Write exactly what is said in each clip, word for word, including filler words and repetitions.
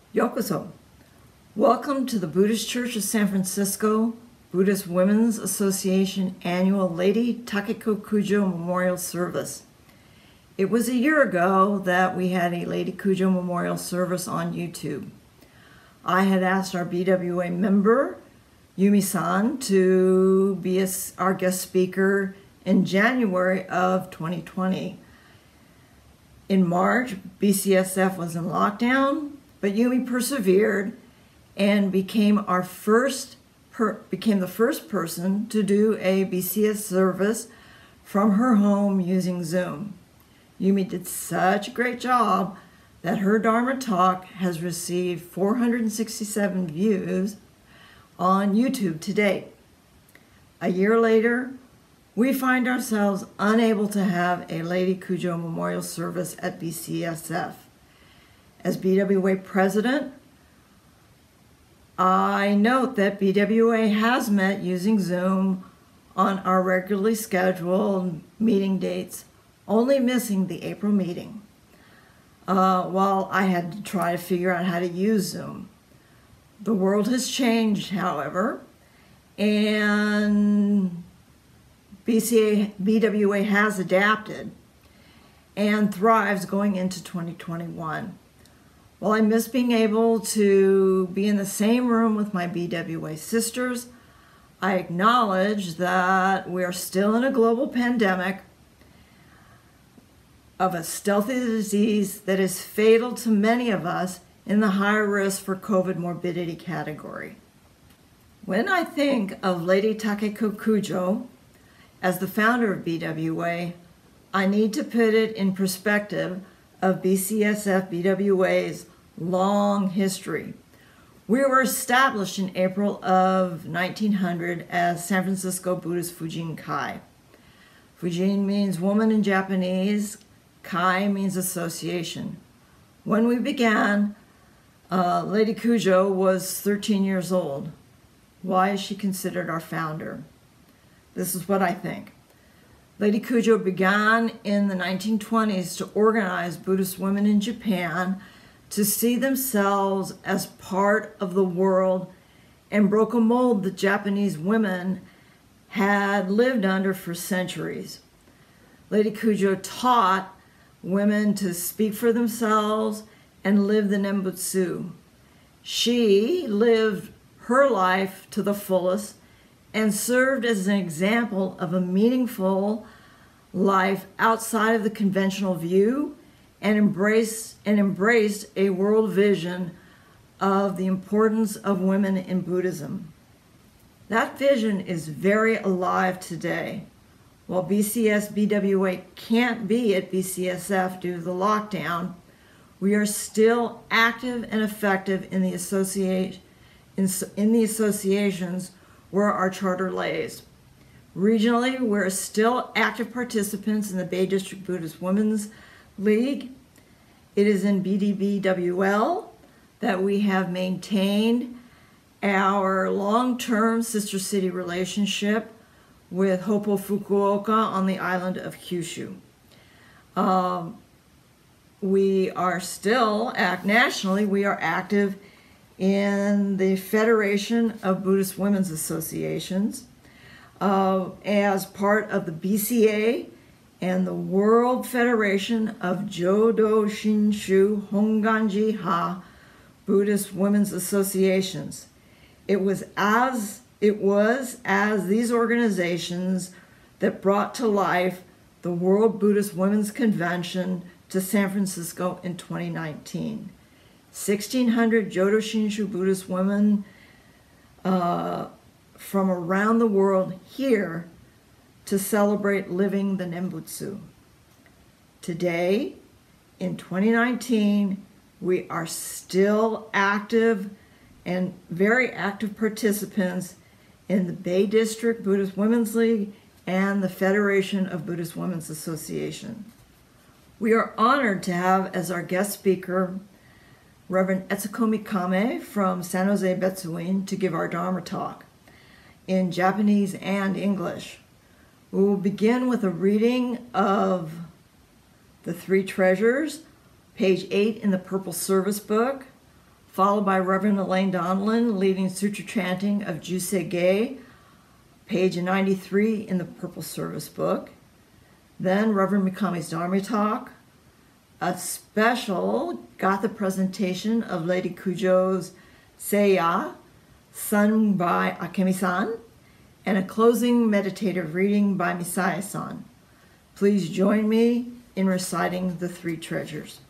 Yokoso. Welcome to the Buddhist Church of San Francisco Buddhist Women's Association annual Lady Takeko Kujo Memorial Service. It was a year ago that we had a Lady Kujo Memorial Service on YouTube. I had asked our B W A member, Yumi-san, to be a, our guest speaker in January of twenty twenty. In March, B C S F was in lockdown, but Yumi persevered and became our first per, became the first person to do a B C S service from her home using Zoom. Yumi did such a great job that her Dharma talk has received four hundred sixty-seven views on YouTube to date. A year later, we find ourselves unable to have a Lady Kujo Memorial Service at B C S F. As B W A president, I note that B W A has met using Zoom on our regularly scheduled meeting dates, only missing the April meeting, uh, while I had to try to figure out how to use Zoom. The world has changed, however, and B C A, B W A has adapted and thrives going into twenty twenty-one. While I miss being able to be in the same room with my B W A sisters, I acknowledge that we are still in a global pandemic of a stealthy disease that is fatal to many of us in the high risk for COVID morbidity category. When I think of Lady Takeko Kujo as the founder of B W A, I need to put it in perspective of B C S F B W A's long history. We were established in April of nineteen hundred as San Francisco Buddhist Fujin Kai. Fujin means woman in Japanese, Kai means association. When we began, uh, Lady Kujo was thirteen years old. Why is she considered our founder? This is what I think. Lady Kujo began in the nineteen twenties to organize Buddhist women in Japan to see themselves as part of the world and broke a mold that Japanese women had lived under for centuries. Lady Kujo taught women to speak for themselves and live the Nembutsu. She lived her life to the fullest and served as an example of a meaningful life outside of the conventional view and embraced, and embraced a world vision of the importance of women in Buddhism. That vision is very alive today. While B C S B W A can't be at B C S F due to the lockdown, we are still active and effective in the, associate, in, in the associations where our charter lays. Regionally, we're still active participants in the Bay District Buddhist Women's League. It is in B D B W L that we have maintained our long-term sister city relationship with Hoppo Fukuoka on the island of Kyushu. Um, we are still, act nationally, we are active in the Federation of Buddhist Women's Associations uh, as part of the B C A and the World Federation of Jodo Shinshu Honganji Ha Buddhist Women's Associations. It was as it was as these organizations that brought to life the World Buddhist Women's Convention to San Francisco in twenty nineteen. sixteen hundred Jodo Shinshu Buddhist women uh, from around the world here to celebrate living the Nembutsu. Today, in twenty nineteen, we are still active and very active participants in the Bay District Buddhist Women's League and the Federation of Buddhist Women's Association. We are honored to have as our guest speaker Reverend Etsuko Mikame from San Jose Betsuin to give our Dharma talk in Japanese and English. We will begin with a reading of the Three Treasures, page eight in the Purple Service Book, followed by Reverend Elaine Donlin leading Sutra chanting of Jusei-ge, page ninety-three in the Purple Service book. Then Reverend Mikami's Dharma talk, a special Gatha presentation of Lady Kujo's Seiya, sung by Akemi-san, and a closing meditative reading by Misaya-san. Please join me in reciting the three treasures.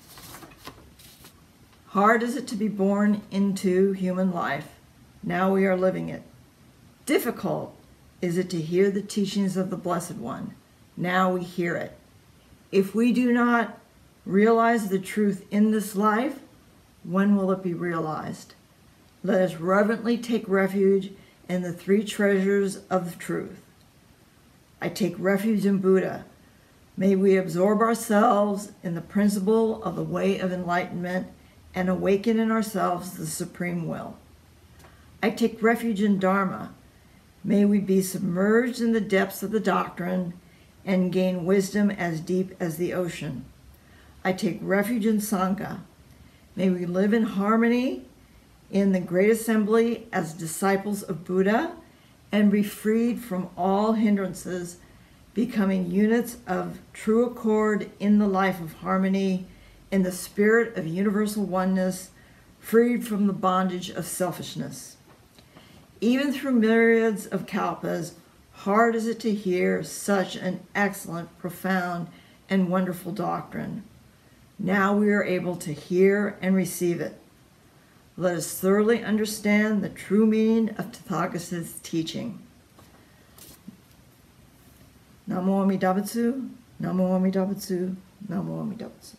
Hard is it to be born into human life. Now we are living it. Difficult is it to hear the teachings of the Blessed One. Now we hear it. If we do not realize the truth in this life, when will it be realized? Let us reverently take refuge in the three treasures of the truth. I take refuge in Buddha. May we absorb ourselves in the principle of the way of enlightenment and awaken in ourselves the supreme will. I take refuge in Dharma. May we be submerged in the depths of the doctrine and gain wisdom as deep as the ocean. I take refuge in Sangha. May we live in harmony in the great assembly as disciples of Buddha and be freed from all hindrances, becoming units of true accord in the life of harmony, in the spirit of universal oneness, freed from the bondage of selfishness. Even through myriads of kalpas, hard is it to hear such an excellent, profound, and wonderful doctrine. Now we are able to hear and receive it. Let us thoroughly understand the true meaning of Tathagata's teaching. Namo Amida Butsu, Namo Amida Butsu, Namo Amida Butsu.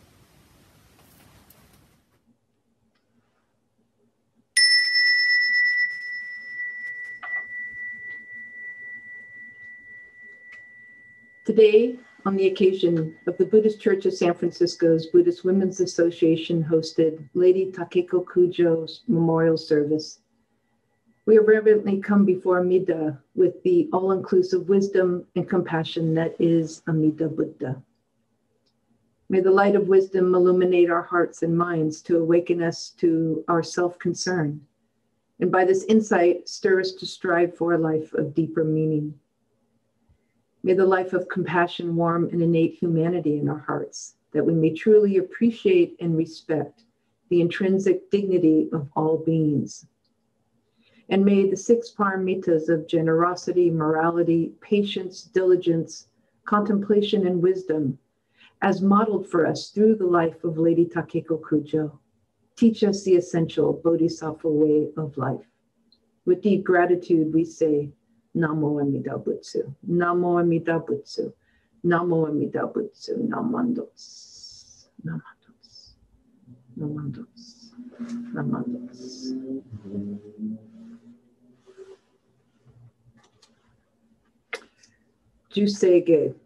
Today, on the occasion of the Buddhist Church of San Francisco's Buddhist Women's Association hosted Lady Takeko Kujo's memorial service, we have reverently come before Amida with the all-inclusive wisdom and compassion that is Amida Buddha. May the light of wisdom illuminate our hearts and minds to awaken us to our self-concern, and by this insight, stir us to strive for a life of deeper meaning. May the life of compassion warm and innate humanity in our hearts, that we may truly appreciate and respect the intrinsic dignity of all beings. And may the six paramitas of generosity, morality, patience, diligence, contemplation, and wisdom, as modeled for us through the life of Lady Takeko Kujo, teach us the essential Bodhisattva way of life. With deep gratitude, we say, Namo Amida Butsu, Namo Amida Butsu, Namo Amida Butsu, Namandos, Namandos, Namandos, Namandos. Jusei-ge,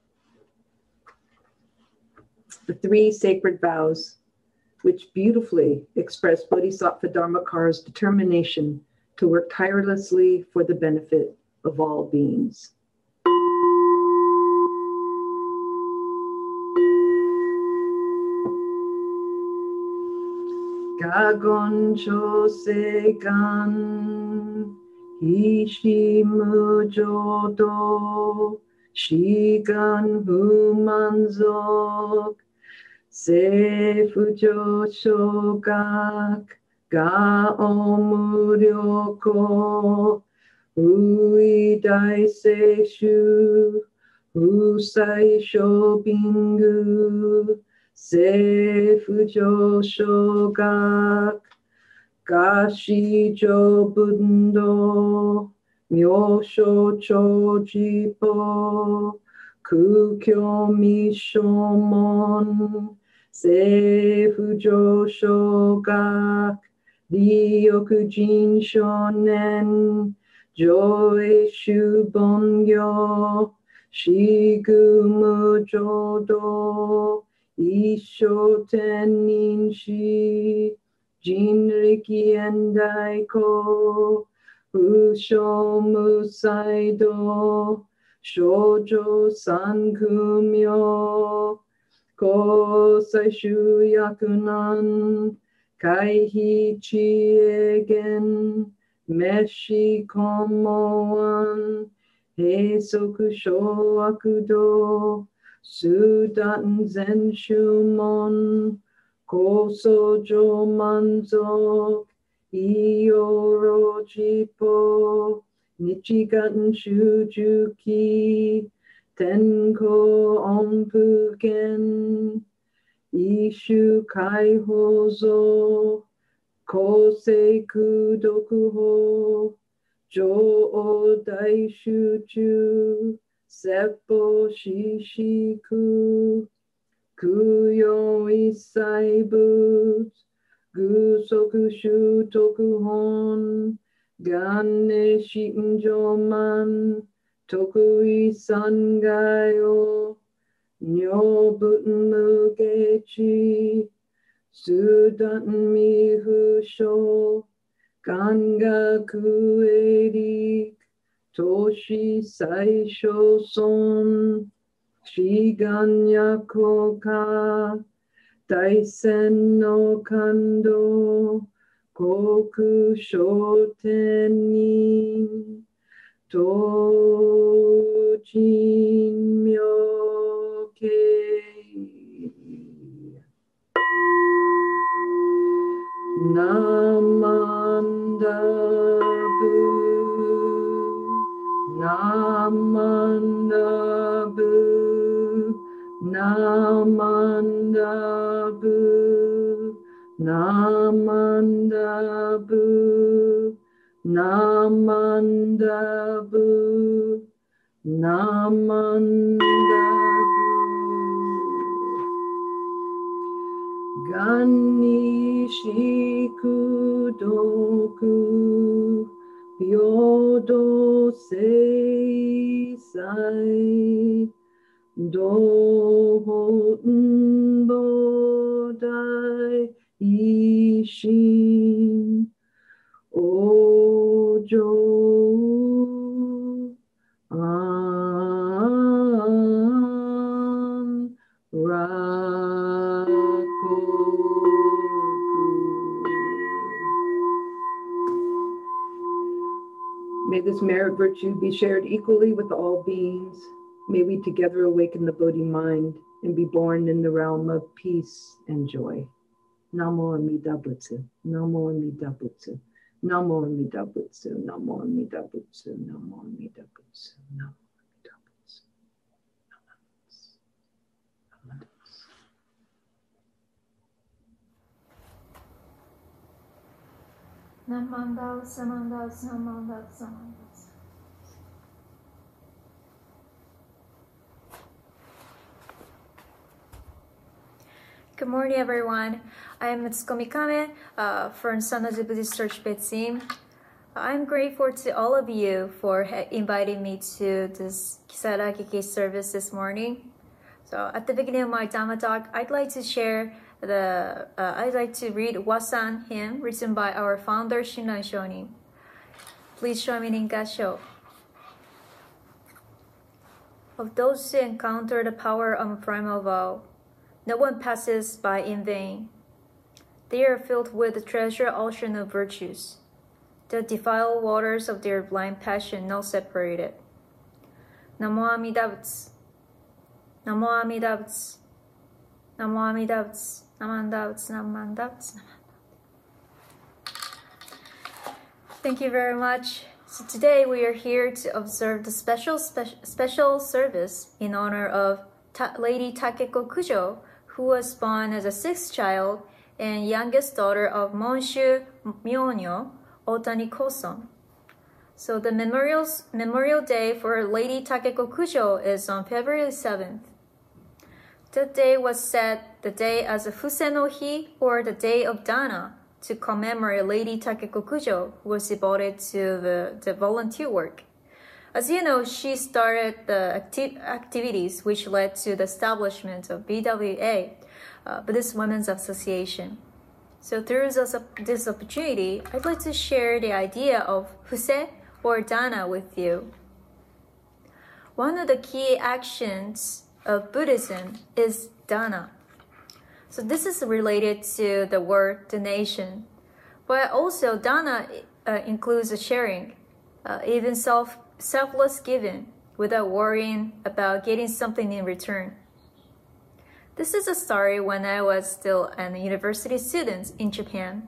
the three sacred vows, which beautifully express Bodhisattva Dharmakara's determination to work tirelessly for the benefit of all beings. Gagon chose gan, hishimu jodo, shigan humanzok, sefujo shogak, ga omuryoko, ui dai seishu, usai shobingu, sefujo shogak, gashi jo bundo, myosho chojipo, kukyo mishomon, sefujo shogak, ryokujin shonen, Joy Shubongyo, Shigumu Jodo, Isho Teninshi, Jinriki Endaiko, Usho Musaido, Shoujo Sankumyo, Kosai Shuyakunan, Kaihi chiegen, meshi komoan, heisoku shoakudo, sudaten zen shumon, kosojo manzo, ioro jipo, nichigaten shujuki, tenko onpuken, ishu kaihozo, kosei kudokuho, jo o daishuju, seppo shishiku, kuyo isai butsu, gusoku shutokuhon, ganne shinjoman, tokui sangayo, nyo buten mugechi, sudaten mihusho, ganga kuerik, toshi saisho son, shiganya koka, daisen no kando, koku shotenin, tojin myoke. Namandabu, Namandabu, Namandabu, Namandabu, Namandabu, Namandabu. Ganni shikudoku, yodo seisai, dohoten bodai ishin, ojo an rakoku. May this merit virtue be shared equally with all beings. May we together awaken the Bodhi mind and be born in the realm of peace and joy. Namo Amida Butsu, Namo Amida Butsu, Namo Amida Butsu, Namo Amida Butsu, Namo Amida Butsu, Namo Amida Butsu, Namo Amida Butsu. Namandao, Samandao, Samandao, Samandao. Good morning, everyone. I am Mitsukomi Kame uh, from Sannoji Buddhist Church Betsim. I'm grateful to all of you for inviting me to this Kisara Kiki service this morning. So at the beginning of my Dhamma talk, I'd like to share the, uh, I'd like to read Wasan hymn written by our founder Shinran Shonin. Please join me in Gassho. Of those who encounter the power of primal vow, no one passes by in vain. They are filled with the treasure ocean of virtues. The defiled waters of their blind passion not separated. Namo Amida Butsu. Namo Amida Butsu. Namo Amida Butsu. Namanda Butsu. Namanda Butsu. Thank you very much. So today we are here to observe the special spe- special service in honor of Ta- Lady Takeko Kujo, who was born as a sixth child and youngest daughter of Monshu Myonyo, Otani Koson. So the memorials, memorial day for Lady Takeko Kujo is on February seventh. That day was set the day as a Fuse no Hi, or the day of Dana, to commemorate Lady Takeko Kujo, who was devoted to the, the volunteer work. As you know, she started the acti- activities which led to the establishment of B W A, uh, Buddhist Women's Association. So through this, this opportunity, I'd like to share the idea of Fuse or Dana with you. One of the key actions of Buddhism is Dana. So this is related to the word donation. But also, dana uh, includes a sharing, uh, even self, selfless giving, without worrying about getting something in return. This is a story when I was still a university student in Japan.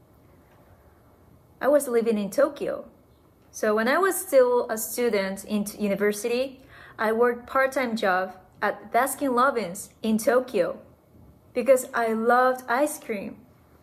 I was living in Tokyo. So when I was still a student in university, I worked part-time job at Baskin Robbins in Tokyo because I loved ice cream.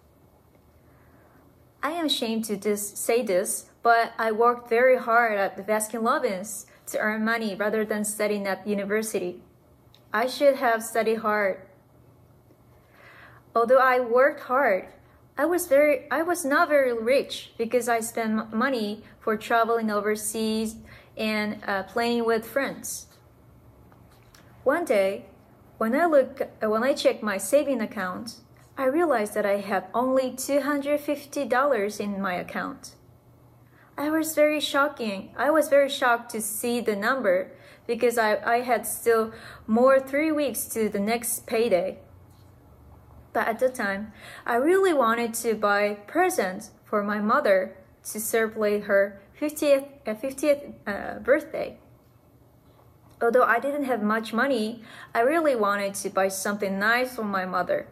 I am ashamed to this, say this, but I worked very hard at the Baskin Robbins to earn money rather than studying at university. I should have studied hard. Although I worked hard, I was very I was not very rich because I spent money for traveling overseas and uh, playing with friends. One day, when I look when I checked my saving account, I realized that I had only two hundred fifty dollars in my account. I was very shocking. I was very shocked to see the number because I, I had still more three weeks to the next payday. But at the time, I really wanted to buy presents for my mother to celebrate her fiftieth, uh, fiftieth uh, birthday. Although I didn't have much money, I really wanted to buy something nice for my mother.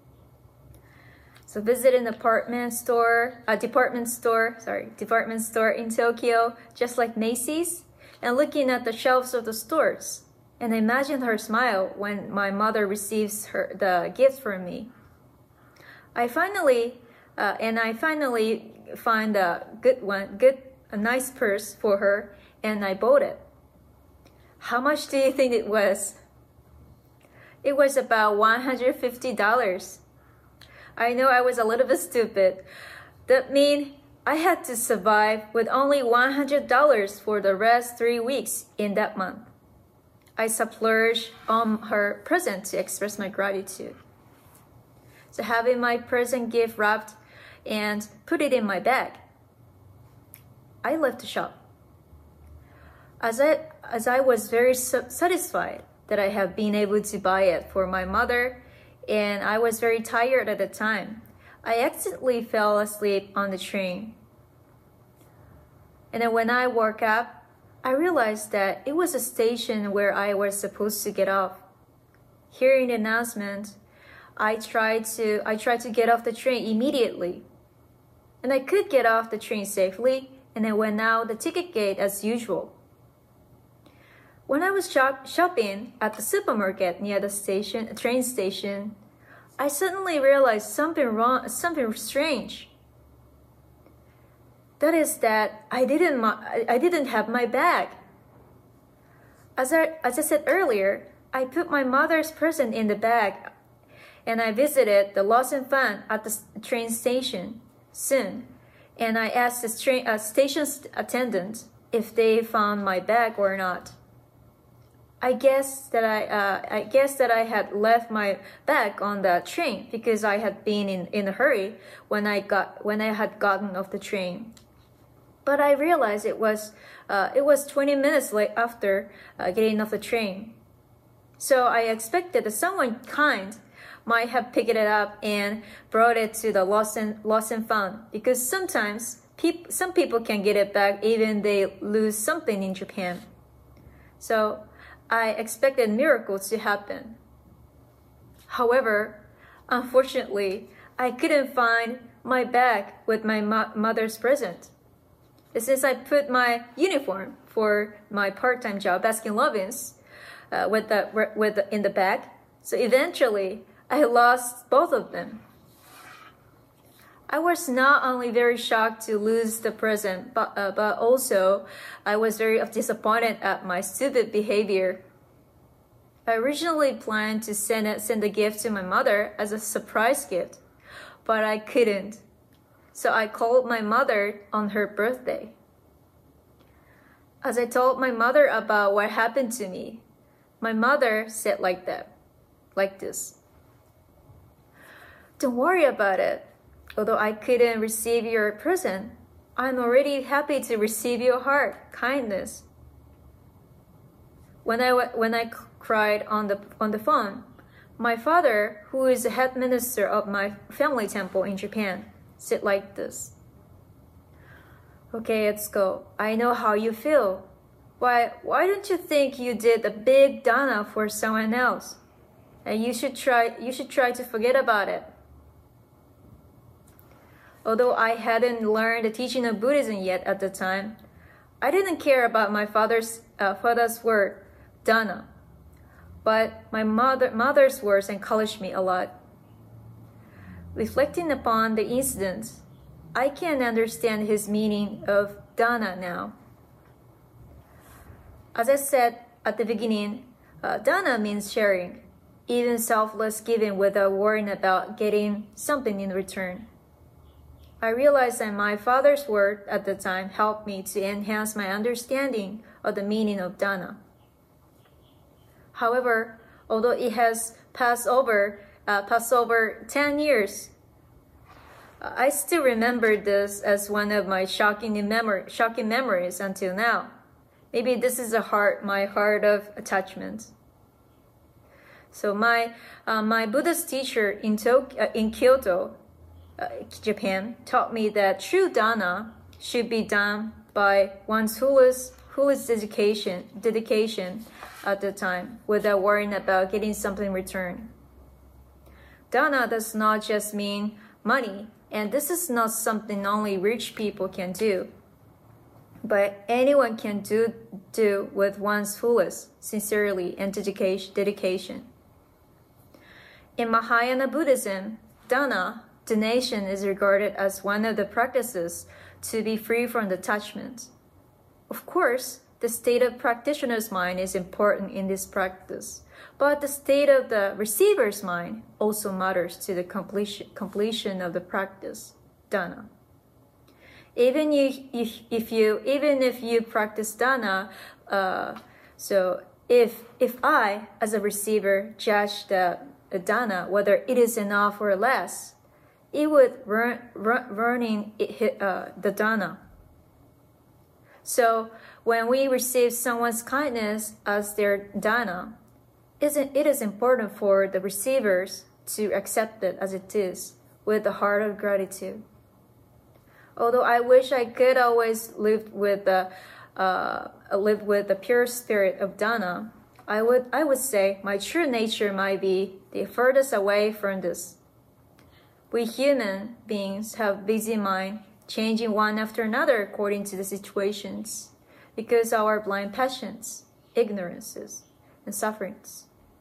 So visit an apartment store, a department store, sorry, department store in Tokyo, just like Macy's, and looking at the shelves of the stores. And I imagined her smile when my mother receives her the gifts from me. I finally, uh, and I finally find a good one, good, a nice purse for her, and I bought it. How much do you think it was? It was about one hundred fifty dollars. I know I was a little bit stupid. That means I had to survive with only one hundred dollars for the rest three weeks in that month. I splurged on her present to express my gratitude. So having my present gift wrapped and put it in my bag, I left the shop. As I, as I was very satisfied that I have been able to buy it for my mother, and I was very tired at the time, I accidentally fell asleep on the train. And then when I woke up, I realized that it was a station where I was supposed to get off. Hearing the announcement, I tried to I tried to get off the train immediately. And I could get off the train safely, and I went out the ticket gate as usual. When I was shop shopping at the supermarket near the station, train station, I suddenly realized something wrong, something strange. That is that I didn't I didn't have my bag. As I as I said earlier, I put my mother's present in the bag, and I visited the Lost and Found at the train station soon, and I asked the train uh, station attendant if they found my bag or not. I guess that I uh, I guess that I had left my bag on the train because I had been in, in a hurry when I got when I had gotten off the train. But I realized it was uh, it was twenty minutes late after uh, getting off the train. So I expected that someone kind might have picked it up and brought it to the Lost and Lost and Found, because sometimes peop some people can get it back even they lose something in Japan. So I expected miracles to happen. However, unfortunately, I couldn't find my bag with my mo mother's present. Since I put my uniform for my part-time job, Baskin Robbins, uh, with the with the, in the bag, so eventually I lost both of them. I was not only very shocked to lose the present, but, uh, but also I was very disappointed at my stupid behavior. I originally planned to send a, send a gift to my mother as a surprise gift, but I couldn't. So I called my mother on her birthday. As I told my mother about what happened to me, my mother said like that, like this. Don't worry about it. Although I couldn't receive your present, I'm already happy to receive your heart, kindness. When I, when I cried on the, on the phone, My father, who is the head minister of my family temple in Japan, said like this. Okay, let's go. I know how you feel. Why, why don't you think you did a big dana for someone else? And you should try, you should try to forget about it. Although I hadn't learned the teaching of Buddhism yet at the time, I didn't care about my father's, uh, father's word, dana. But my mother, mother's words encouraged me a lot. Reflecting upon the incident, I can understand his meaning of dana now. As I said at the beginning, uh, dana means sharing, even selfless giving without worrying about getting something in return. I realized that my father's word at the time helped me to enhance my understanding of the meaning of dana. However, although it has passed over, uh, passed over ten years, I still remember this as one of my shocking, memory, shocking memories until now. Maybe this is a heart, my heart of attachment. So my, uh, my Buddhist teacher in, Tok- uh, in Kyoto, uh, Japan, taught me that true dana should be done by one's fullest, fullest dedication, dedication at the time, without worrying about getting something in return. Dana does not just mean money, and this is not something only rich people can do, but anyone can do, do with one's fullest, sincerely, and dedication. dedication. In Mahayana Buddhism, dana, donation, is regarded as one of the practices to be free from attachment. Of course, the state of practitioner's mind is important in this practice, but the state of the receiver's mind also matters to the completion, completion of the practice, dana. Even if, if, if you even if you practice dana, uh, so if if I as a receiver judge the, the dana whether it is enough or less, it would run, run, running it, uh, the dana. So when we receive someone's kindness as their dana, it is important for the receivers to accept it as it is with a heart of gratitude. Although I wish I could always live with the uh, live with the pure spirit of dana, I would I would say my true nature might be the furthest away from this. We human beings have busy mind, changing one after another according to the situations, because our blind passions, ignorances, and sufferings.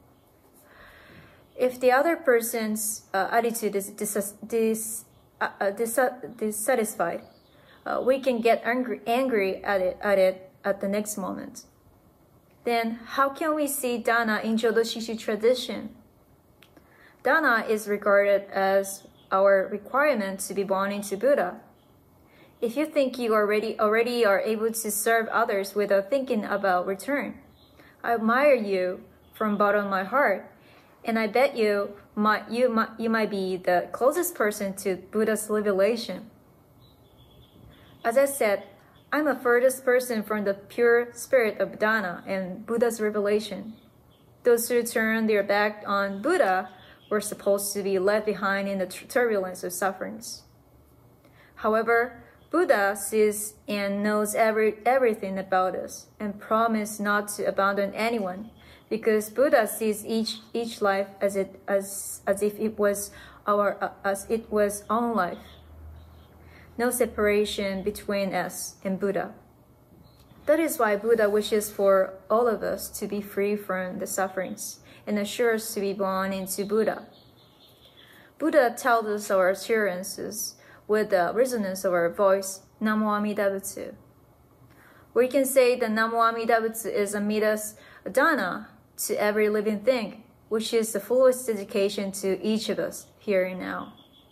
If the other person's uh, attitude is dis- dis- uh, uh, dis- dissatisfied, uh, we can get angry, angry at it, at it at the next moment. Then how can we see dana in Jodo Shinshu tradition? Dana is regarded as our requirement to be born into Buddha. If you think you already already are able to serve others without thinking about return, I admire you from bottom of my heart, and I bet you might you might you might be the closest person to Buddha's revelation. As I said, I'm a furthest person from the pure spirit of dana and Buddha's revelation. Those who turn their back on Buddha were supposed to be left behind in the turbulence of sufferings. However, Buddha sees and knows every, everything about us and promised not to abandon anyone, because Buddha sees each each life as it as as if it was our uh, as it was own life. No separation between us and Buddha. That is why Buddha wishes for all of us to be free from the sufferings and assures us to be born into Buddha. Buddha tells us our assurances with the resonance of our voice, Namo Amida Butsu. We can say that Namo Amida Butsu is Amida's dana to every living thing, which is the fullest dedication to each of us here and now.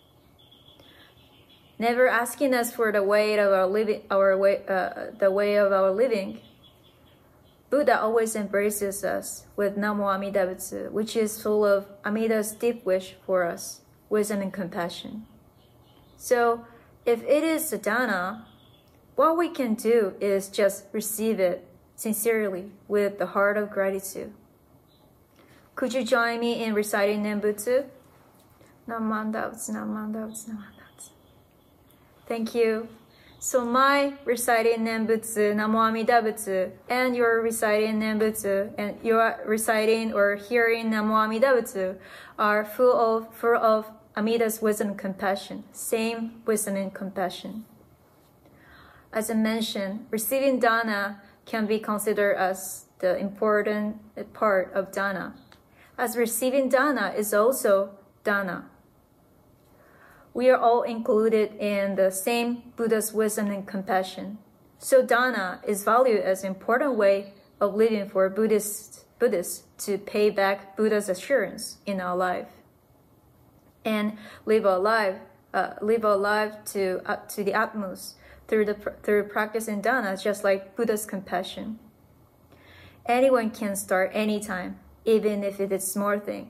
Never asking us for the way of our living, our way, uh, the way of our living, Buddha always embraces us with Namo Amida Butsu, which is full of Amida's deep wish for us, wisdom and compassion. So, if it is sadhana, what we can do is just receive it sincerely with the heart of gratitude. Could you join me in reciting Nembutsu? Namandabutsu, namandabutsu, namandabutsu. Thank you. So my reciting Nembutsu, Namo Amida Butsu, and your reciting Nembutsu, and your reciting or hearing Namo Amida Butsu are full of full of Amida's wisdom and compassion, same wisdom and compassion. As I mentioned, receiving dana can be considered as the important part of dana, as receiving dana is also dana. We are all included in the same Buddha's wisdom and compassion. So dana is valued as an important way of living for Buddhists, Buddhists to pay back Buddha's assurance in our life and live our life, uh, live our life to uh, to the utmost through the through practicing dana, just like Buddha's compassion. Anyone can start anytime, even if it is a small thing.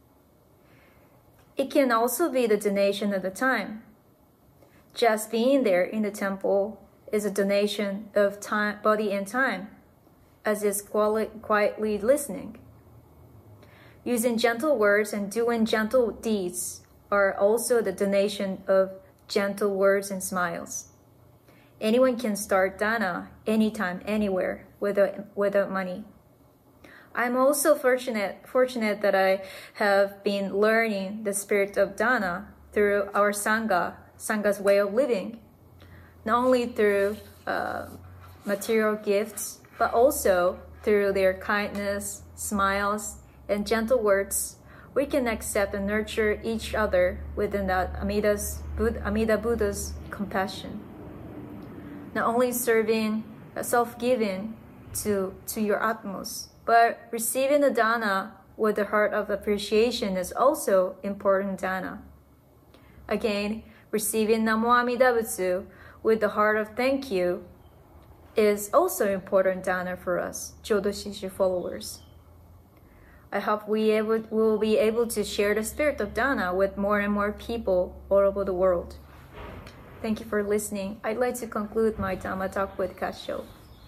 It can also be the donation of the time. Just being there in the temple is a donation of time, body and time, as is quietly listening. Using gentle words and doing gentle deeds are also the donation of gentle words and smiles. Anyone can start dana anytime, anywhere, without, without money. I'm also fortunate, fortunate that I have been learning the spirit of dana through our Sangha, Sangha's way of living, not only through uh, material gifts, but also through their kindness, smiles, and gentle words. We can accept and nurture each other within that Amida's, Amida Buddha's compassion. Not only serving, uh, self-giving to, to your utmost, but receiving the dana with the heart of appreciation is also important dana. Again, receiving Namo Amida Butsu with the heart of thank you is also important dana for us, Jodo Shinshu followers. I hope we able, will be able to share the spirit of dana with more and more people all over the world. Thank you for listening. I'd like to conclude my Dhamma talk with Kasho.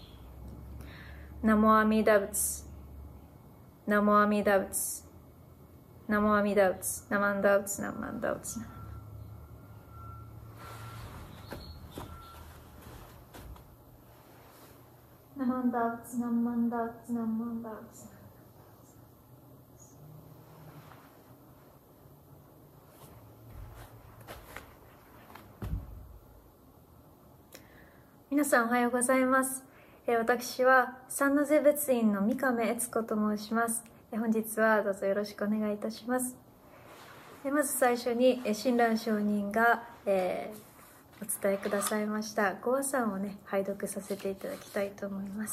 Namo Amida Butsu. Namo Amida Butsu. Namo Amida Butsu. Namanda Butsu. Namanda Butsu. Namanda Butsu. Namanda Butsu. Namanda Butsu. 皆さんおはようございます。えー、私は三ノ瀬仏院の三亀悦子と申します。えー、本日はどうぞよろしくお願いいたします。えー、まず最初に、えー、親鸞上人が、えー、お伝えくださいましたご和賛をね拝読させていただきたいと思います。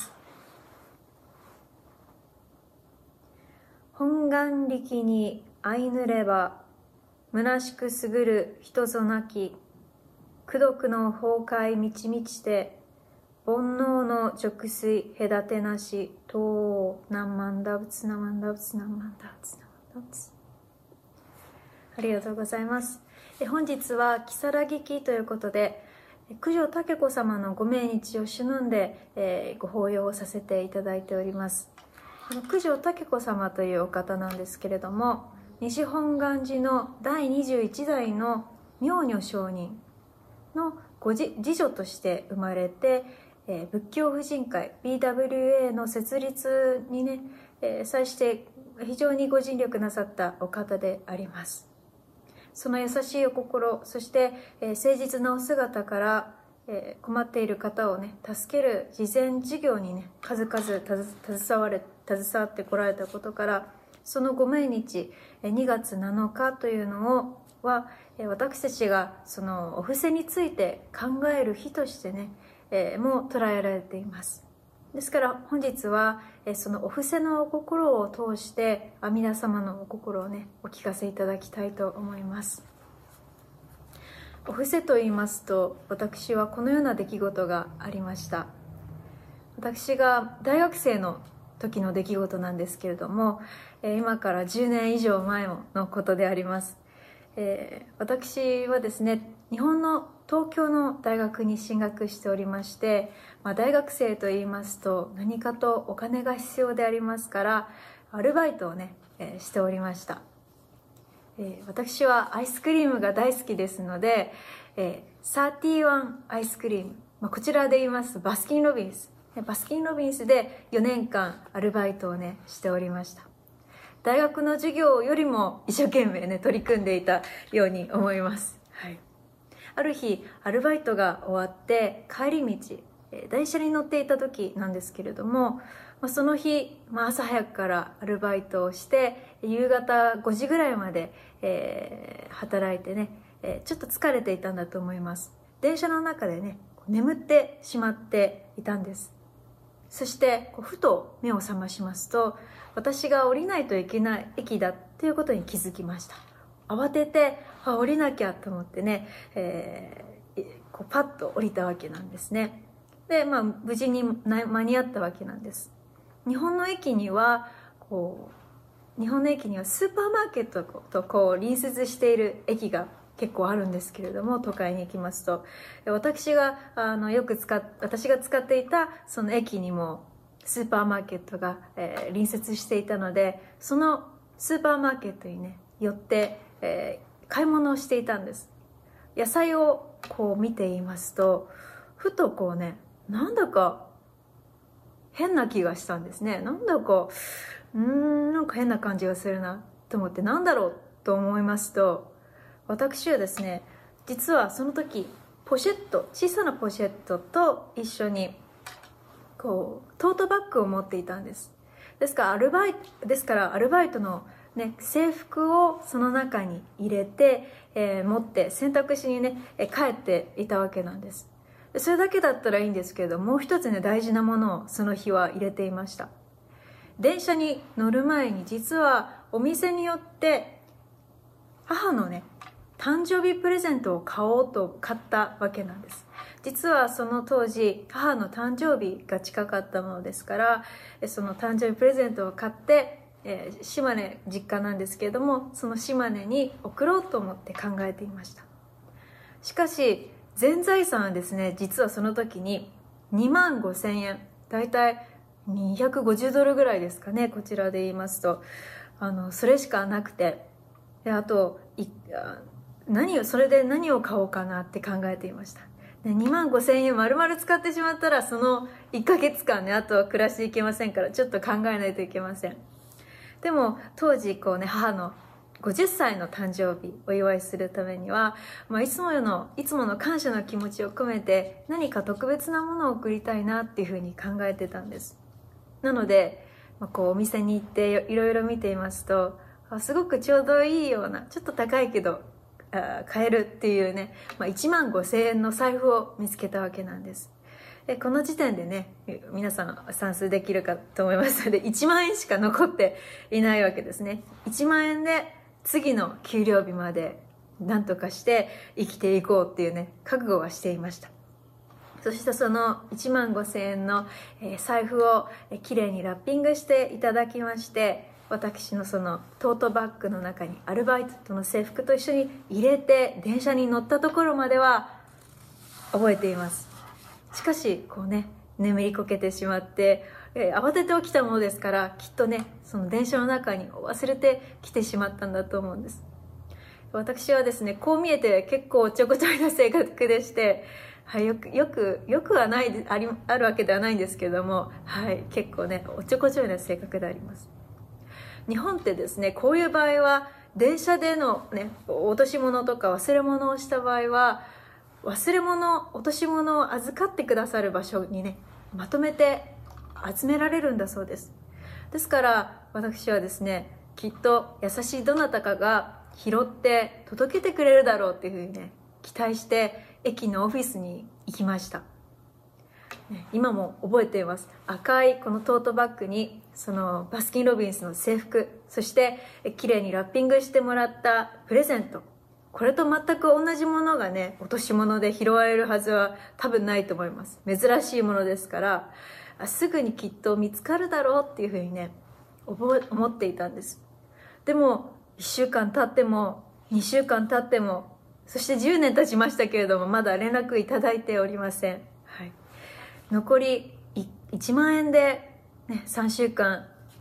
本願力に相ぬれば虚しくすぐる人ぞなき功徳の崩壊満ち満ちて煩悩の浄水隔てなしと何万打仏何万打仏何万打仏何万打仏。ありがとうございます。え本日は如月期ということで九条武子様のご命日をしのんで、えー、ご法要をさせていただいております。この九条武子様というお方なんですけれども、西本願寺のだいにじゅういち代の妙如上人のご次女として生まれて、えー、仏教婦人会 ビーダブリューエー の設立にね、えー、際して非常にご尽力なさったお方であります。その優しいお心、そして、えー、誠実なお姿から、えー、困っている方をね助ける慈善事業にね数々携われ携わってこられたことから、そのご命日にがつなのかというのをは私たちがそのお布施について考える日としてね、えー、も捉えられています。ですから本日はそのお布施のお心を通して阿弥陀様のお心をねお聞かせいただきたいと思います。お布施と言いますと、私はこのような出来事がありました。私が大学生の時の出来事なんですけれども、今からじゅうねん以上前のことであります。えー、私はですね、日本の東京の大学に進学しておりまして、まあ、大学生といいますと何かとお金が必要でありますから、 アルバイトをね、えー、しておりました。えー、私はアイスクリームが大好きですので、えー、サーティワンアイスクリーム、まあ、こちらで言いますとバスキンロビンス、バスキンロビンスでよねんかんアルバイトをねしておりました。大学の授業よりも一生懸命ね取り組んでいたように思います。はい、ある日アルバイトが終わって帰り道、えー、電車に乗っていた時なんですけれども、まあ、その日、まあ、朝早くからアルバイトをして夕方ごじぐらいまで、えー、働いてね、えー、ちょっと疲れていたんだと思います。電車の中でね眠ってしまっていたんです。そしてこうふと目を覚ましますと、私が降りないといけない駅だということに気づきました。慌ててあ降りなきゃと思ってね、えー、こうパッと降りたわけなんですね。で、まあ、無事に間に合ったわけなんです。日本の駅にはこう日本の駅にはスーパーマーケットとこう隣接している駅が結構あるんですけれども、都会に行きますと私があのよく使っ私が使っていたその駅にもスーパーマーケットが、えー、隣接していたので、そのスーパーマーケットにね寄って、えー、買い物をしていたんです。野菜をこう見ていますと、ふとこうねなんだか変な気がしたんですね。なんだかうーんなんか変な感じがするなと思って、なんだろうと思いますと、私はですね実はその時ポシェット小さなポシェットと一緒にこうトートバッグを持っていたんです。ですからアルバイトですからアルバイトの、ね、制服をその中に入れて、えー、持って選択肢にね帰っていたわけなんです。それだけだったらいいんですけれど、もう一つね大事なものをその日は入れていました。電車に乗る前に実はお店によって母のね誕生日プレゼントを買おうと買ったわけなんです。実はその当時母の誕生日が近かったものですから、その誕生日プレゼントを買って、えー、島根実家なんですけれども、その島根に送ろうと思って考えていました。しかし全財産はですね実はその時ににまんごせんえん、だいたいにひゃくごじゅうドルぐらいですかね、こちらで言いますと、あのそれしかなくて、であとい何をそれで何を買おうかなって考えていました。でにまんごせんえん丸々使ってしまったら、そのいっかげつかんねあとは暮らしていけませんから、ちょっと考えないといけません。でも当時こうね母のごじゅっさいの誕生日お祝いするためには、まあ、いつものいつもの感謝の気持ちを込めて何か特別なものを贈りたいなっていうふうに考えてたんです。なので、まあ、こうお店に行っていろいろ見ていますと、あすごくちょうどいいようなちょっと高いけどあ買えるっていうね、まあ、いちまんごせんえんの財布を見つけたわけなんです。でこの時点でね皆さん算数できるかと思いますので、いちまんえんしか残っていないわけですね。いちまんえんで次の給料日まで何とかして生きていこうっていうね覚悟はしていました。そしてそのいちまんごせんえんの財布をきれいにラッピングしていただきまして、私のそのトートバッグの中にアルバイトの制服と一緒に入れて電車に乗ったところまでは覚えています。しかしこうね眠りこけてしまって、えー、慌てて起きたものですから、きっとねその電車の中に忘れてきてしまったんだと思うんです。私はですねこう見えて結構おっちょこちょいな性格でして、はい、よくよくよくはないありあるわけではないんですけども、はい、結構ねおっちょこちょいな性格であります。日本ってですねこういう場合は電車でのね落とし物とか忘れ物をした場合は、忘れ物落とし物を預かってくださる場所にねまとめて集められるんだそうです。ですから私はですねきっと優しいどなたかが拾って届けてくれるだろうっていうふうにね期待して駅のオフィスに行きました。今も覚えています。赤いこのトートバッグにそのバスキンロビンスの制服、そしてきれいにラッピングしてもらったプレゼント、これと全く同じものがね落とし物で拾われるはずは多分ないと思います。珍しいものですからすぐにきっと見つかるだろうっていうふうにね思っていたんです。でもいっしゅうかん経ってもにしゅうかん経っても、そしてじゅうねん経ちましたけれどもまだ連絡いただいておりません。はい、残りいちまんえんで、ね、さんしゅうかん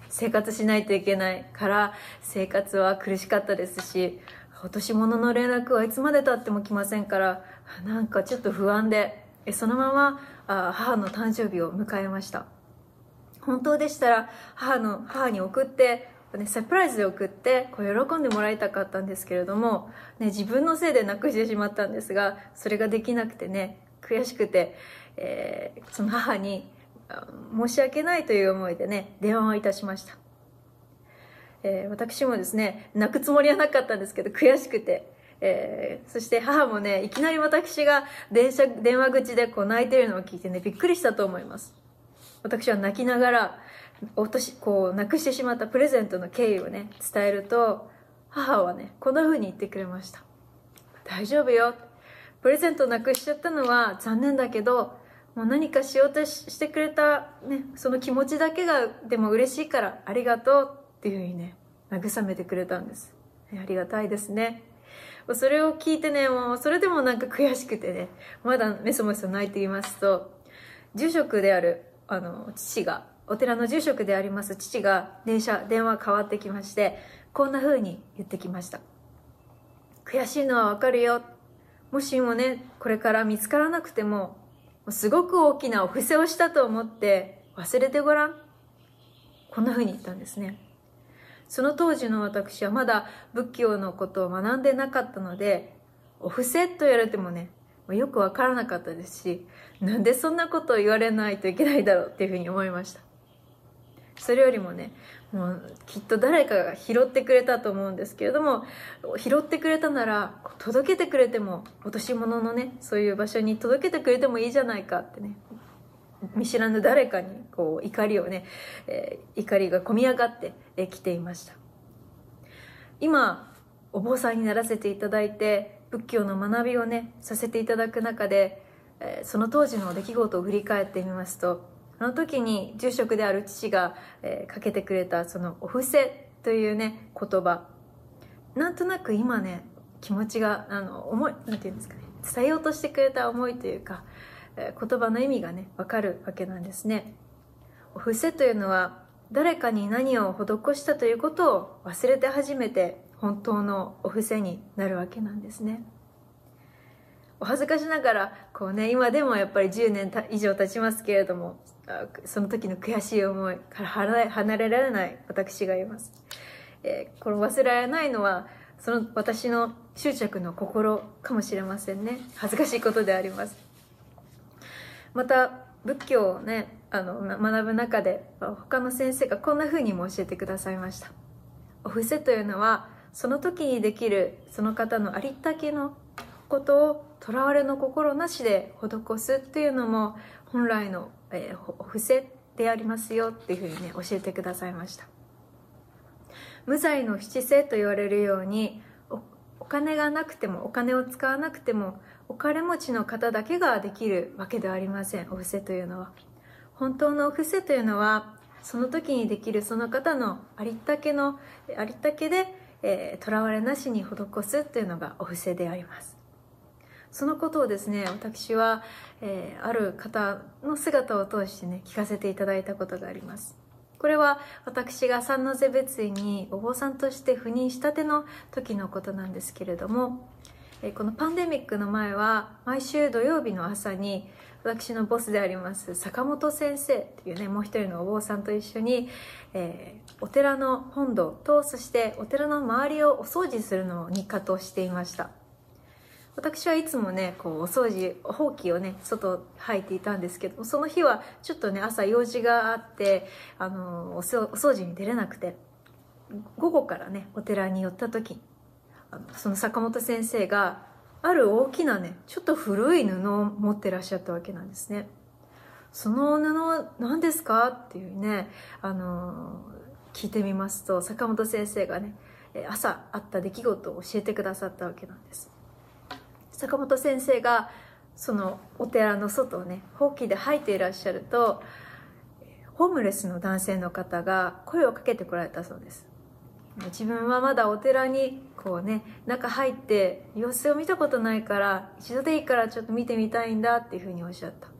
生活しないといけないから生活は苦しかったですし、落とし物の連絡はいつまで経っても来ませんから、なんかちょっと不安で、そのままあ母の誕生日を迎えました。本当でしたら母の母に送って、ね、サプライズで送ってこう喜んでもらいたかったんですけれども、ね、自分のせいでなくしてしまったんですが、それができなくてね、悔しくて、えー、その母に申し訳ないという思いでね、電話をいたしました。えー、私もですね、泣くつもりはなかったんですけど、悔しくて、えー、そして母もね、いきなり私が電車電話口でこう泣いてるのを聞いてね、びっくりしたと思います。私は泣きながら落としこうなくしてしまったプレゼントの経緯をね伝えると、母はねこんな風に言ってくれました。大丈夫よ、プレゼントなくしちゃったのは残念だけど、もう何かしようとしてくれた、ね、その気持ちだけがでも嬉しいからありがとうっていう風にね慰めてくれたんです。ありがたいですね。それを聞いてね、もうそれでもなんか悔しくてね、まだメソメソ泣いていますと、住職であるあの父が、お寺の住職であります父が電車電話変わってきまして、こんな風に言ってきました。悔しいのはわかるよ、もしもねこれから見つからなくても、すごく大きなお布施をしたと思って忘れてごらん、こんな風に言ったんですね。その当時の私はまだ仏教のことを学んでなかったので、お布施と言われてもねよくわからなかったですし、なんでそんなことを言われないといけないだろうっていうふうに思いました。それよりもね、もうきっと誰かが拾ってくれたと思うんですけれども、拾ってくれたなら届けてくれても、落とし物のねそういう場所に届けてくれてもいいじゃないかってね、見知らぬ誰かにこう怒りをね、えー、怒りがこみ上がってきていました。今お坊さんにならせていただいて、仏教の学びをねさせていただく中で、えー、その当時の出来事を振り返ってみますと、あの時に住職である父が、えー、かけてくれたそのお布施というね言葉、なんとなく今ね気持ちがあの思いなんていうんですかね、伝えようとしてくれた思いというか、えー、言葉の意味がねわかるわけなんですね。お布施というのは誰かに何を施したということを忘れて初めて本当のお布施になるわけなんですね。お恥ずかしながらこうね、今でもやっぱりじゅうねん以上経ちますけれども、その時の悔しい思いから離れられない私がいます。えー、この忘れられないのはその私の執着の心かもしれませんね。恥ずかしいことであります。また仏教をねあの学ぶ中で他の先生がこんな風にも教えてくださいました。お布施というのはその時にできるその方のありったけのことをとらわれの心なしで施すというのも本来の、えー、お布施でありますよっていうふうにね教えてくださいました。無罪の七世と言われるように お, お金がなくてもお金を使わなくてもお金持ちの方だけができるわけではありません。お布施というのは、本当のお布施というのはその時にできるその方のありったけのありったけでえー、とらわれなしに施すというのがお布施であります。そのことをですね私は、えー、ある方の姿を通してね聞かせていただいたことがあります。これは私が三ノ瀬別院にお坊さんとして赴任したての時のことなんですけれども、えー、このパンデミックの前は毎週土曜日の朝に私のボスであります坂本先生っていうねもう一人のお坊さんと一緒に、えー、お寺の本堂とそしてお寺の周りをお掃除するのを日課としていました。私はいつもねこうお掃除ほうきをね外吐いていたんですけど、その日はちょっとね朝用事があってあのお掃除に出れなくて、午後からねお寺に寄った時あのその坂本先生がある大きなねちょっと古い布を持ってらっしゃったわけなんですね。その布何ですかっていうねあの聞いてみますと、坂本先生がね朝あった出来事を教えてくださったわけなんです。坂本先生がそのお寺の外をねほうきで吐いていらっしゃると、ホームレスの男性の方が声をかけてこられたそうです。自分はまだお寺にこうね中入って様子を見たことないから一度でいいからちょっと見てみたいんだっていうふうにおっしゃった。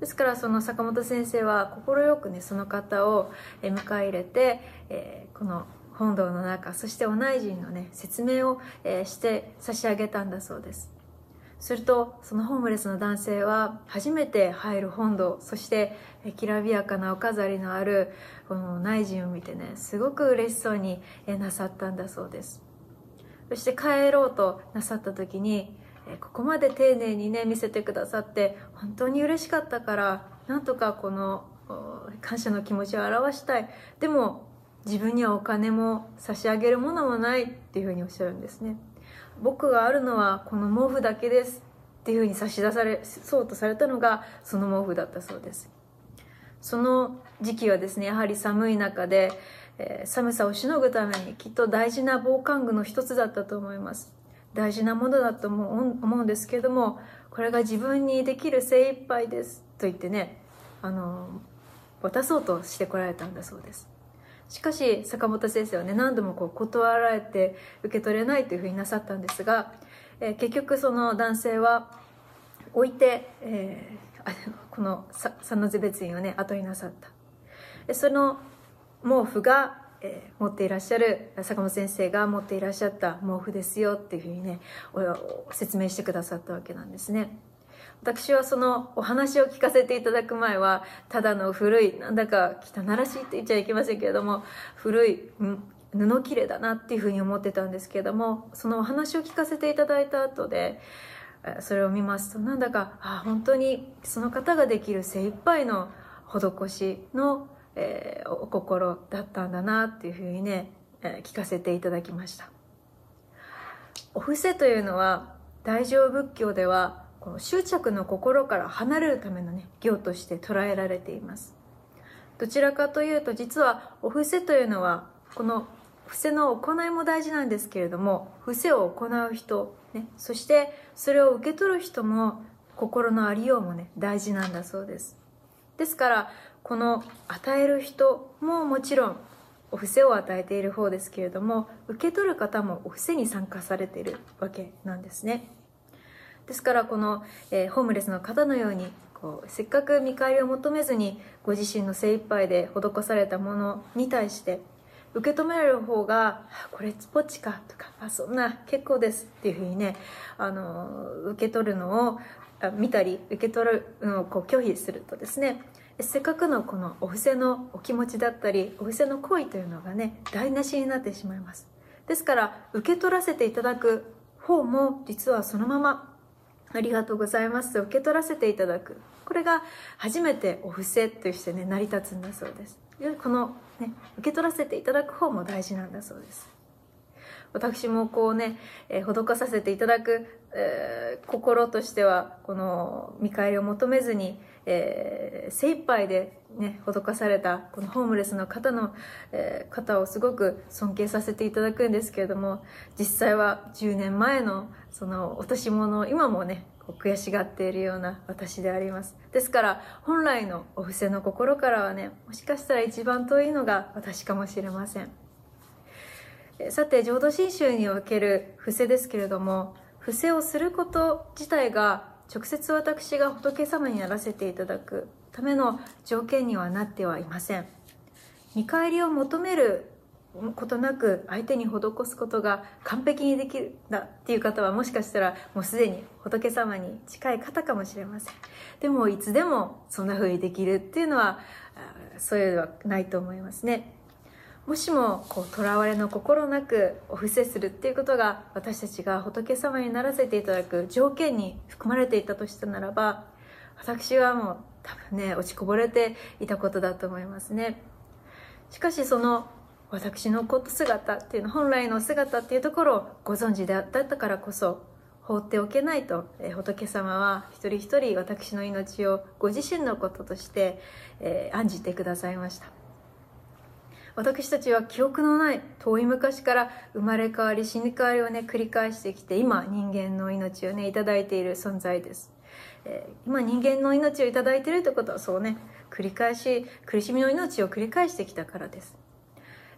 ですからその坂本先生は快くねその方を迎え入れて、えー、この本堂の中、そしてお内陣のね説明を、えー、して差し上げたんだそうです。するとそのホームレスの男性は初めて入る本堂、そしてきらびやかなお飾りのあるこの内陣を見てね、すごく嬉しそうになさったんだそうです。そして帰ろうとなさった時に、ここまで丁寧にね見せてくださって本当に嬉しかったから、なんとかこの感謝の気持ちを表したい、でも自分にはお金も差し上げるものもないっていうふうにおっしゃるんですね。僕があるのはこの毛布だけですっていうふうに差し出されそうとされたのがその毛布だったそうです。その時期はですね、やはり寒い中で、えー、寒さをしのぐためにきっと大事な防寒具の一つだったと思います。大事なものだと思う、思うんですけれども、これが自分にできる精一杯ですと言ってね、あの渡そうとしてこられたんだそうです。しかし坂本先生はね、何度もこう断られて受け取れないというふうになさったんですが、えー、結局その男性は置いて、えー、この三の瀬別院をね後になさった。でその毛布が、えー、持っていらっしゃる坂本先生が持っていらっしゃった毛布ですよっていうふうにね説明してくださったわけなんですね。私はそのお話を聞かせていただく前は、ただの古い、なんだか汚らしいって言っちゃいけませんけれども、古い布切れだなっていうふうに思ってたんですけれども、そのお話を聞かせていただいた後でそれを見ますと、なんだかあ本当にその方ができる精一杯の施しの、えー、お心だったんだなっていうふうにね、えー、聞かせていただきました。お布施というのは大乗仏教ではこの執着の心から離れるためのね行として捉えられています。どちらかというと、実はお布施というのはこの布施の行いも大事なんですけれども、布施を行う人、ね、そしてそれを受け取る人も心のありようもね大事なんだそうです。ですからこの与える人ももちろんお布施を与えている方ですけれども、受け取る方もお布施に参加されているわけなんですね。ですからこの、えー、ホームレスの方のようにこうせっかく見返りを求めずにご自身の精一杯で施されたものに対して受け止められる方がこれっぽっちかとか、あそんな結構ですっていうふうにね、あの受け取るのを見たり受け取るのをこう拒否するとですね、せっかくのこのお布施のお気持ちだったりお布施の行為というのがね台無しになってしまいます。ですから受け取らせていただく方も実はそのままありがとうございますと受け取らせていただく、これが初めてお布施としてね成り立つんだそうです。この、ね、受け取らせていただく方も大事なんだそうです。私もこうね、えー、施させていただく、えー、心としてはこの見返りを求めずに、えー、精一杯でね施されたこのホームレスの方の、えー、方をすごく尊敬させていただくんですけれども、実際はじゅうねんまえのその落とし物を今もね悔しがっているような私であります。ですから本来のお布施の心からはね、もしかしたら一番遠いのが私かもしれません。さて浄土真宗における布施ですけれども、布施をすること自体が直接私が仏様にならせていただくための条件にはなってはいません。見返りを求めることなく相手に施すことが完璧にできるんだっていう方は、もしかしたらもうすでに仏様に近い方かもしれません。でもいつでもそんな風にできるっていうのはそういうのはないと思いますね。もしもこう囚われの心なくお布施するっていうことが私たちが仏様にならせていただく条件に含まれていたとしたならば、私はもう多分ね落ちこぼれていたことだと思いますね。しかしその私の姿っていうの、本来の姿っていうところをご存知であったからこそ放っておけないと、えー、仏様は一人一人私の命をご自身のこととして、えー、案じてくださいました。私たちは記憶のない遠い昔から生まれ変わり死に変わりをね繰り返してきて、今人間の命をねいただいている存在です。えー、今人間の命をいただいているということは、そうね繰り返し苦しみの命を繰り返してきたからです。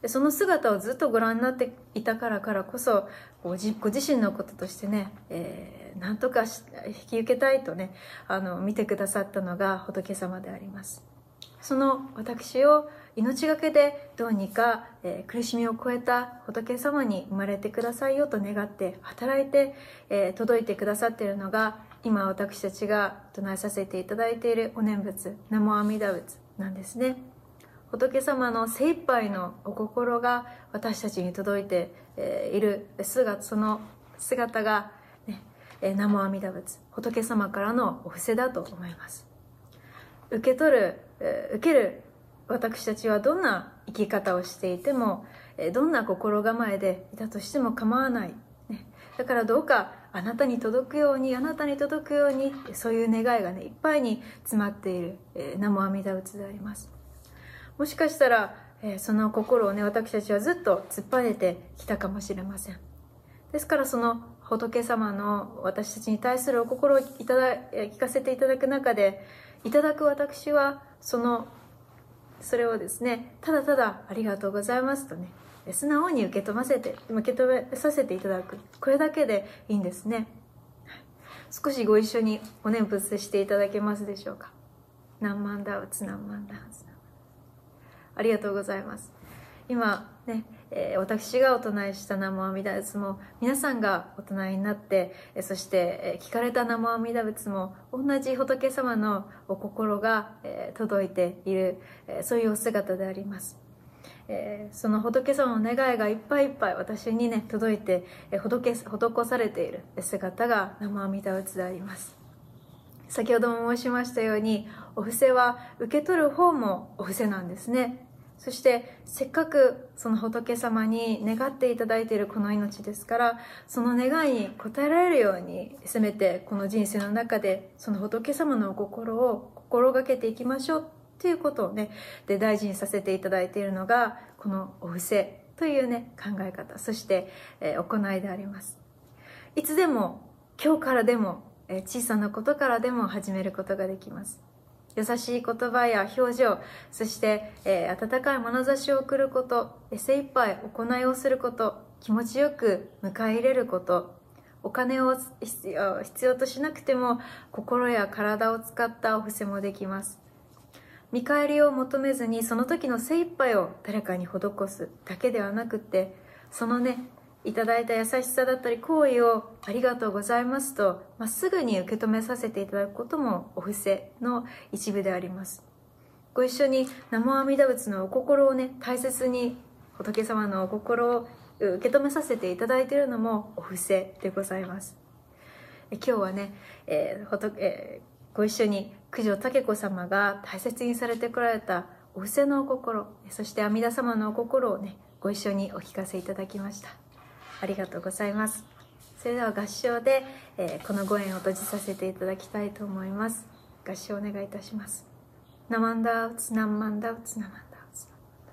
でその姿をずっとご覧になっていたからからこそご自、ご自身のこととしてね、えー、なんとか引き受けたいとね、あの見てくださったのが仏様であります。その私を命がけでどうにか、えー、苦しみを超えた仏様に生まれてくださいよと願って働いて、えー、届いてくださっているのが、今私たちが唱えさせていただいているお念仏、南無阿弥陀仏なんですね。仏様の精一杯のお心が私たちに届いて、えー、いる姿、その姿が、ね、えー、南無阿弥陀仏、仏様からのお布施だと思います。受け取る、えー、受ける私たちはどんな生き方をしていても、えー、どんな心構えでいたとしても構わない、ね、だからどうかあなたに届くように、あなたに届くように、そういう願いがねいっぱいに詰まっている、えー、南無阿弥陀仏であります。もしかしたら、えー、その心をね私たちはずっと突っ張ねてきたかもしれません。ですからその仏様の私たちに対するお心をいただ聞かせていただく中で、いただく私はそのそれをですね、ただただありがとうございますとね、素直に受け止ませて受け止めさせていただく、これだけでいいんですね。少しご一緒にお念仏していただけますでしょうか。何万打打つ何万打打つ、ありがとうございます。今ね、えー、私がお唱えした南無阿弥陀仏も皆さんがお唱えになって、えー、そして、えー、聞かれた南無阿弥陀仏も同じ仏様のお心が、えー、届いている、えー、そういうお姿であります。えー、その仏様の願いがいっぱいいっぱい私にね届いて、えー、施施されている姿が南無阿弥陀仏であります。先ほども申しましたように、お布施は受け取る方もお布施なんですね。そしてせっかくその仏様に願っていただいているこの命ですから、その願いに応えられるように、せめてこの人生の中でその仏様のお心を心がけていきましょうということをねで大事にさせていただいているのがこのお布施というね考え方、そして、えー、行いであります。いつでも今日からでも、えー、小さなことからでも始めることができます。優しい言葉や表情、そして、えー、温かい眼差しを送ること、精一杯行いをすること、気持ちよく迎え入れること、お金を必要、必要としなくても心や体を使ったお布施もできます。見返りを求めずにその時の精一杯を誰かに施すだけではなくて、そのねいただいた優しさだったり行為をありがとうございますとまっすぐに受け止めさせていただくこともお布施の一部であります。ご一緒に南無阿弥陀仏のお心をね大切に、仏様のお心を受け止めさせていただいているのもお布施でございます。え今日はね、えーほとえー、ご一緒に九条武子様が大切にされてこられたお布施のお心、そして阿弥陀様のお心をねご一緒にお聞かせいただきました。ありがとうございます。それでは合唱で、えー、このご縁を閉じさせていただきたいと思います。合唱お願いいたします。ナマンダウツナンマンダウツナマンダウツ。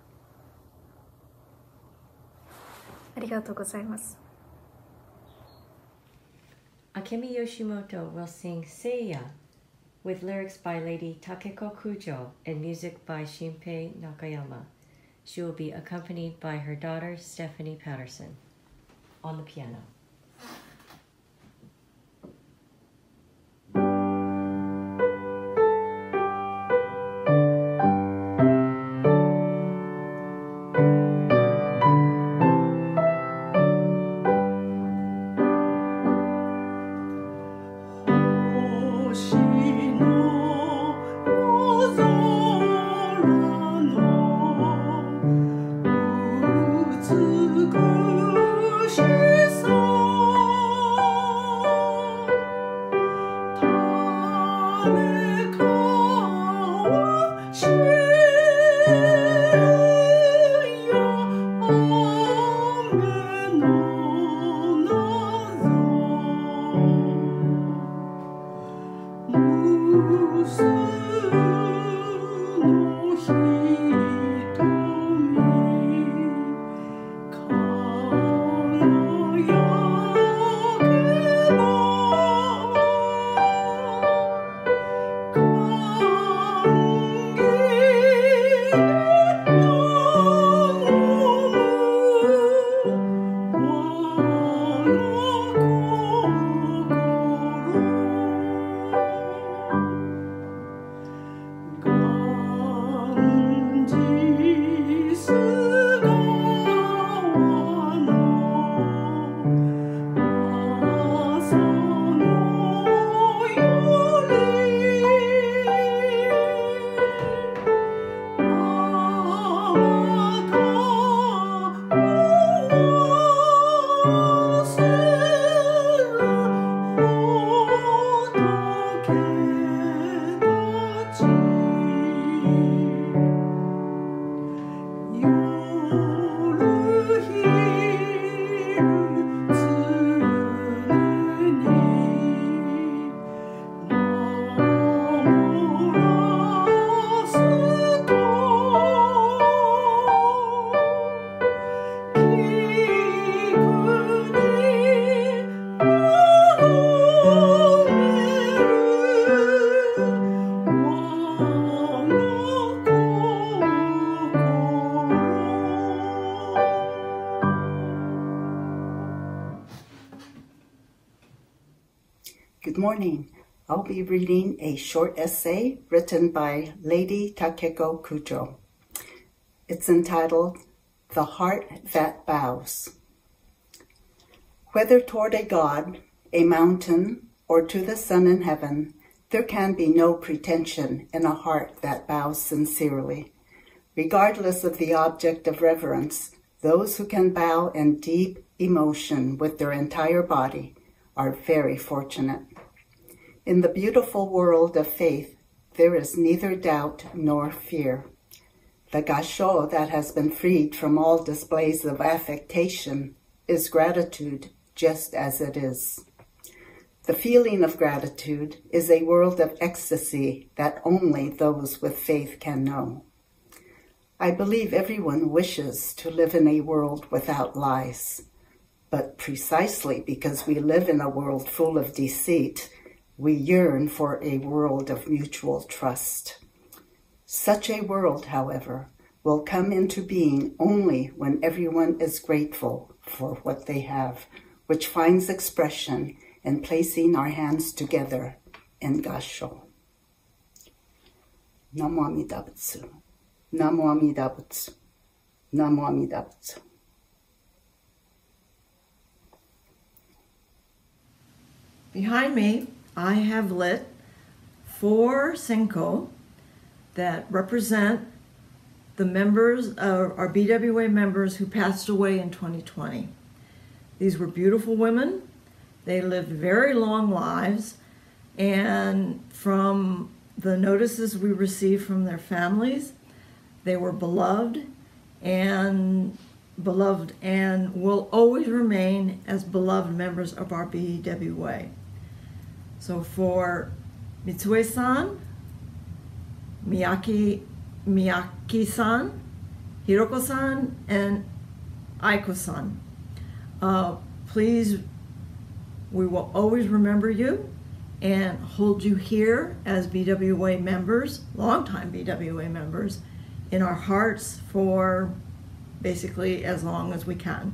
ありがとうございます。 Akemi Yoshimoto will sing Seiya with lyrics by Lady Takeko Kujo and music by Shinpei Nakayama. She will be accompanied by her daughter Stephanie Patterson on the piano. 「 Good morning. I'll be reading a short essay written by Lady Takeko Kujo. It's entitled, The Heart That Bows. Whether toward a god, a mountain, or to the sun in heaven, there can be no pretension in a heart that bows sincerely. Regardless of the object of reverence, those who can bow in deep emotion with their entire body are very fortunate. In the beautiful world of faith, there is neither doubt nor fear. The gasho that has been freed from all displays of affectation is gratitude just as it is. The feeling of gratitude is a world of ecstasy that only those with faith can know. I believe everyone wishes to live in a world without lies, but precisely because we live in a world full of deceit, we yearn for a world of mutual trust. Such a world, however, will come into being only when everyone is grateful for what they have, which finds expression in placing our hands together in gasho. Namo Amida Butsu. Namo Amida Butsu. Namo Amida Butsu. Behind me, I have lit four senko that represent the members, uh, our B W A members who passed away in twenty twenty. These were beautiful women. They lived very long lives, and from the notices we received from their families, they were beloved and beloved and will always remain as beloved members of our B W A. So for Mitsue-san, Miyaki, Miyaki-san, Hiroko-san, and Aiko-san, uh, please, we will always remember you and hold you here as B W A members, longtime B W A members, in our hearts for basically as long as we can.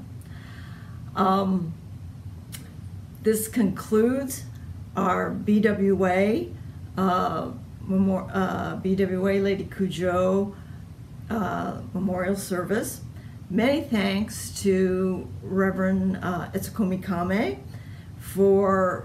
Um, this concludes our B W A, uh, memor uh, B W A Lady Kujo uh, memorial service. Many thanks to Reverend uh, Itsuko Mikame for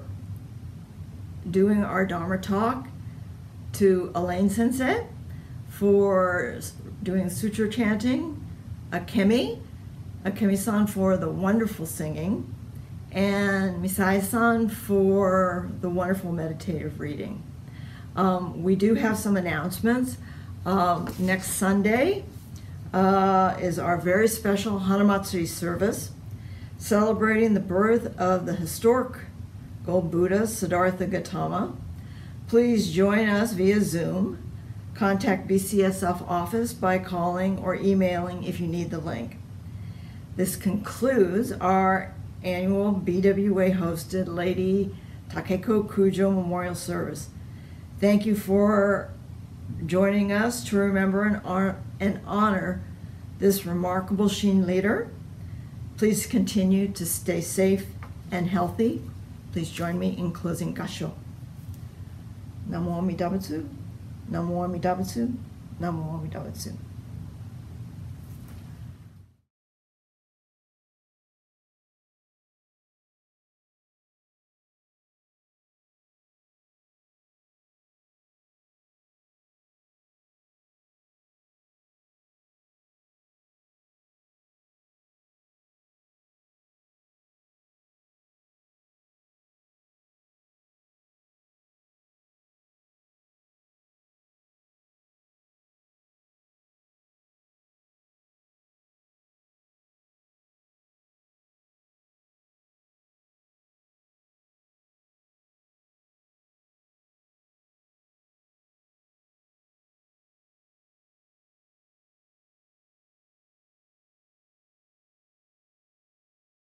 doing our Dharma talk, to Elaine Sensei for doing sutra chanting, Akemi, Akemi-san for the wonderful singing, and Misai-san for the wonderful meditative reading. Um, we do have some announcements. Um, next Sunday uh, is our very special Hanamatsuri service, celebrating the birth of the historic Gold Buddha, Siddhartha Gautama. Please join us via Zoom. Contact B C S F office by calling or emailing if you need the link. This concludes our annual B W A hosted Lady Takeko Kujo Memorial Service. Thank you for joining us to remember and honor, and honor this remarkable Shin leader. Please continue to stay safe and healthy. Please join me in closing gasho. Namo Amida Butsu. Namo Amida Butsu. Namo Amida Butsu.